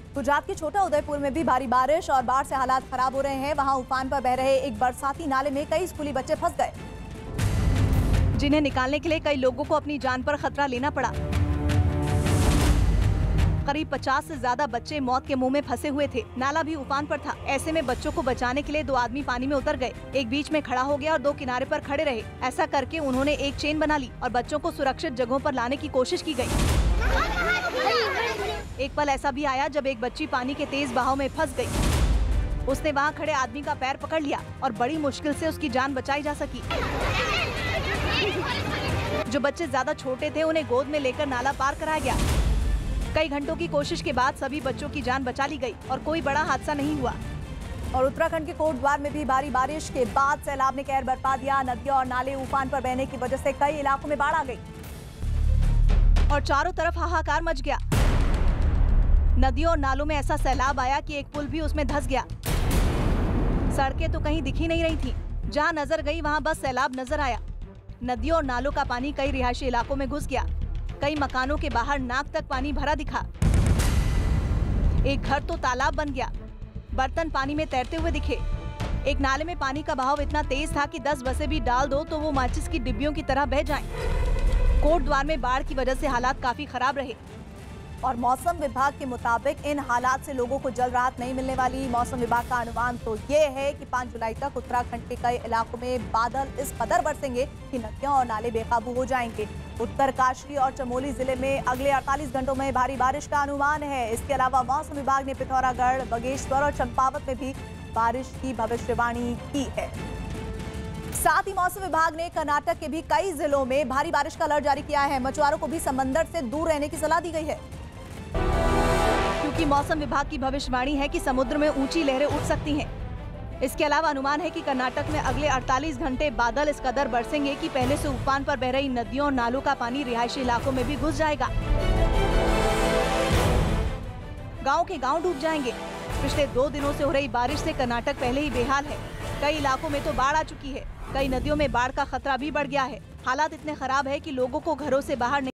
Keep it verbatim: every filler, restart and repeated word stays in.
गुजरात के छोटा उदयपुर में भी भारी बारिश और बाढ़ से हालात खराब हो रहे हैं। वहां उफान पर बह रहे एक बरसाती नाले में कई स्कूली बच्चे फंस गए, जिन्हें निकालने के लिए कई लोगों को अपनी जान पर खतरा लेना पड़ा। करीब पचास से ज्यादा बच्चे मौत के मुंह में फंसे हुए थे। नाला भी उफान पर था। ऐसे में बच्चों को बचाने के लिए दो आदमी पानी में उतर गए। एक बीच में खड़ा हो गया और दो किनारे पर खड़े रहे। ऐसा करके उन्होंने एक चेन बना ली और बच्चों को सुरक्षित जगहों पर लाने की कोशिश की गई। एक पल ऐसा भी आया जब एक बच्ची पानी के तेज बहाव में फंस गई। उसने वहाँ खड़े आदमी का पैर पकड़ लिया और बड़ी मुश्किल से उसकी जान बचाई जा सकी। जो बच्चे ज्यादा छोटे थे उन्हें गोद में लेकर नाला पार कराया गया। कई घंटों की कोशिश के बाद सभी बच्चों की जान बचा ली गई और कोई बड़ा हादसा नहीं हुआ। और उत्तराखंड के कोटद्वार में भी भारी बारिश के बाद सैलाब ने कहर बरपा दिया। नदियां और नाले उफान पर बहने की वजह से कई इलाकों में बाढ़ आ गई और चारों तरफ हाहाकार मच गया। नदियों और नालों में ऐसा सैलाब आया कि एक पुल भी उसमें धंस गया। सड़कें तो कहीं दिख ही नहीं रही थी। जहां नजर गई वहां बस सैलाब नजर आया। नदियों और नालों का पानी कई रिहायशी इलाकों में घुस गया। कई मकानों के बाहर नाक तक पानी भरा दिखा। एक घर तो तालाब बन गया। बर्तन पानी में तैरते हुए दिखे। एक नाले में पानी का बहाव इतना तेज था कि दस बसें भी डाल दो तो वो माचिस की डिब्बियों की तरह बह जाएं। कोटद्वार में बाढ़ की वजह से हालात काफी खराब रहे और मौसम विभाग के मुताबिक इन हालात से लोगों को जल्द राहत नहीं मिलने वाली। मौसम विभाग का अनुमान तो ये है कि पाँच जुलाई तक उत्तराखंड के कई इलाकों में बादल इस कदर बरसेंगे कि नदियां और नाले बेकाबू हो जाएंगे। उत्तरकाशी और चमोली जिले में अगले अड़तालीस घंटों में भारी बारिश का अनुमान है। इसके अलावा मौसम विभाग ने पिथौरागढ़, बागेश्वर और चंपावत में भी बारिश की भविष्यवाणी की है। साथ ही मौसम विभाग ने कर्नाटक के भी कई जिलों में भारी बारिश का अलर्ट जारी किया है। मछुआरों को भी समंदर से दूर रहने की सलाह दी गई है, क्योंकि मौसम विभाग की भविष्यवाणी है कि समुद्र में ऊंची लहरें उठ सकती हैं। इसके अलावा अनुमान है कि कर्नाटक में अगले अड़तालीस घंटे बादल इस कदर बरसेंगे कि पहले से उफान पर बह रही नदियों और नालों का पानी रिहायशी इलाकों में भी घुस जाएगा। गांव के गांव डूब जाएंगे। पिछले दो दिनों से हो रही बारिश से कर्नाटक पहले ही बेहाल है। कई इलाकों में तो बाढ़ आ चुकी है। कई नदियों में बाढ़ का खतरा भी बढ़ गया है। हालात इतने खराब है कि लोगों को घरों से बाहर